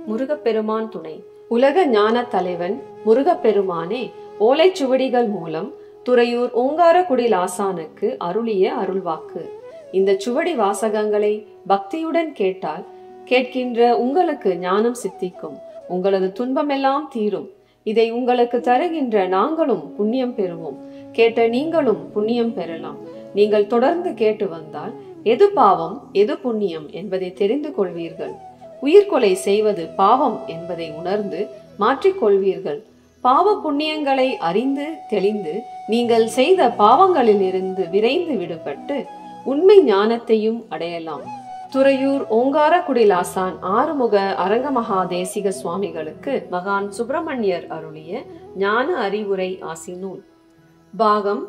முருகப்பெருமான் துணை. உலக ஞான தலைவன் முருகப்பெருமானே ஓலைச்சுவடிகள் மூலம் துறையூர் ஓங்காரக்குடில் ஆசானுக்கு அருளிய அருள்வாக்கு. இந்த சுவடி வாசகங்களை பக்தியுடன் கேட்டால் கேட்கின்ற உங்களுக்கு ஞானம் சித்திக்கும், உங்களது துன்பமெல்லாம் தீரும். இதை உங்களுக்கு தருகின்ற நாங்களும் புண்ணியம் பெறுவோம், கேட்ட நீங்களும் புண்ணியம் பெறலாம். நீங்கள் தொடர்ந்து கேட்டு வந்தால் எது பாவம் எது புண்ணியம் என்பதை தெரிந்து கொள்வீர்கள். உயிர்கொலை செய்வது பாவம் என்பதை உணர்ந்து மாற்றிக்கொள்வீர்கள். பாவ புண்ணியங்களை அறிந்து தெளிந்து நீங்கள் செய்த பாவங்களில் இருந்து விரைந்து விடுபட்டு உண்மை ஞானத்தையும் அடையலாம். துறையூர் ஓங்காரக்குடில் ஆசான் ஆறுமுக அரங்கமகா தேசிக சுவாமிகளுக்கு மகான் சுப்பிரமணியர் அருளிய ஞான அறிவுரை ஆசி நூல். பாகம்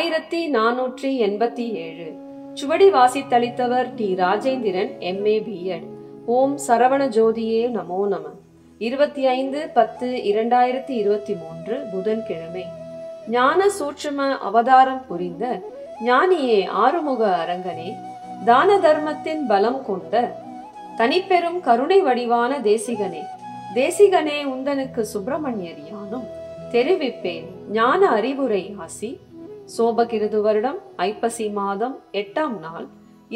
1487. சுவடி வாசித்தளித்தவர் டி. ராஜேந்திரன், M.A. B.Ed. ஓம் சரவண ஜோதியே நமோ நம. 25/10/2023 புதன்கிழமை. ஞான சூட்சும அவதாரம் புரிந்த ஞானியே ஆறுமுக அரங்கனே, தான தர்மத்தின் பலம் கொண்ட தனிப்பெரும் கருணை வடிவான தேசிகனே, தேசிகனே உந்தனுக்கு சுப்பிரமணியர் யானும் தெரிவிப்பேன் ஞான அறிவுரை ஆசி. சோபகிருது வருடம் ஐப்பசி மாதம் 8ஆம் நாள்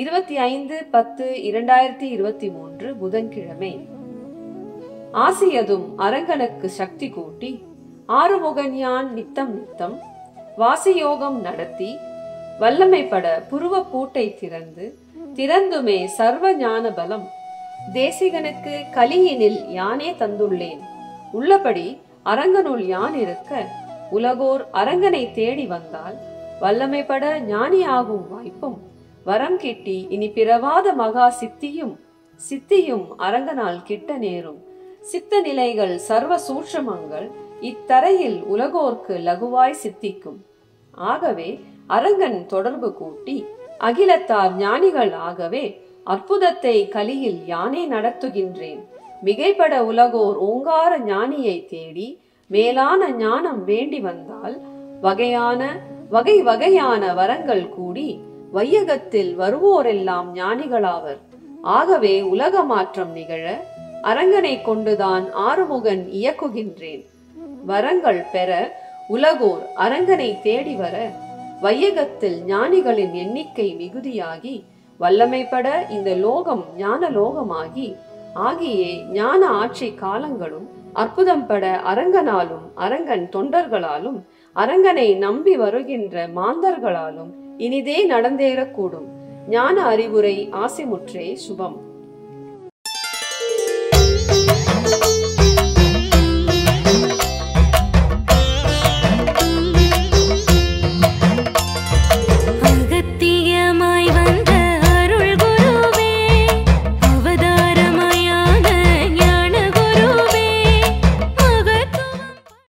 25/10/2023 புதன்கிழமை. ஆசியதும் அரங்கனுக்கு சக்தி கூட்டி ஆறுமுகன் யான் நித்தம் நித்தம் வாசியோகம் நடத்தி வல்லமைப்பட புருவ பூட்டை திறந்துமே சர்வ ஞான பலம் தேசிகனுக்கு கலியினில் யானே தந்துள்ளேன். உள்ளபடி அரங்கனுள் யான் இருக்க உலகோர் அரங்கனை தேடி வந்தால் வல்லமைப்பட ஞானியாகும் வாய்ப்பும் வரம் கிட்டி இனி பிறவாத மகா சித்தியும் அரங்கனால் கிட்ட நேரும். சித்த நிலைகள் சர்வ சூட்சமங்கள் இத்தரையில் உலகோர்க்கு லகுவாய் சித்திக்கும். ஆகவே அரங்கன் தொடர்பு கூட்டி அகிலத்தார் ஞானிகள் ஆகவே அற்புதத்தை கலியில் யானே நடத்துகின்றேன். மிகைப்பட உலகோர் ஓங்கார ஞானியை தேடி மேலான ஞானம் வேண்டி வந்தால் வகை வகையான வரங்கள் கூடி வையகத்தில் வருவோரெல்லாம் ஞானிகளாவர். ஆகவே உலக மாற்றம் நிகழ அரங்கனை கொண்டுதான் ஆறுமுகன் இயக்குகின்றேன். வரங்கள் பெற உலகோர் அரங்கனை தேடி வர வையகத்தில் ஞானிகளின் எண்ணிக்கை மிகுதியாகி வல்லமைப்பட இந்த லோகம் ஞான லோகமாகி ஆகியே ஞான ஆட்சி காலங்களும் அற்புதம் பட அரங்கனாலும் அரங்கன் தொண்டர்களாலும் அரங்கனை நம்பி வருகின்ற மாந்தர்களாலும் இனிதே நடந்தேறக்கூடும். ஞான அறிவுரை ஆசிமுற்றே சுபம்.